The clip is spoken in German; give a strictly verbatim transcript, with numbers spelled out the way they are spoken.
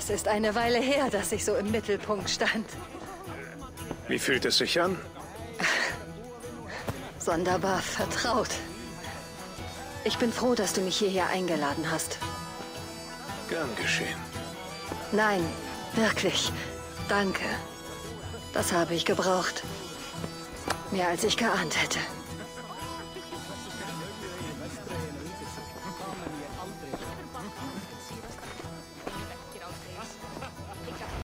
Es ist eine Weile her, dass ich so im Mittelpunkt stand. Wie fühlt es sich an? Sonderbar vertraut. Ich bin froh, dass du mich hierher eingeladen hast. Gern geschehen. Nein, wirklich. Danke. Das habe ich gebraucht. Mehr als ich geahnt hätte.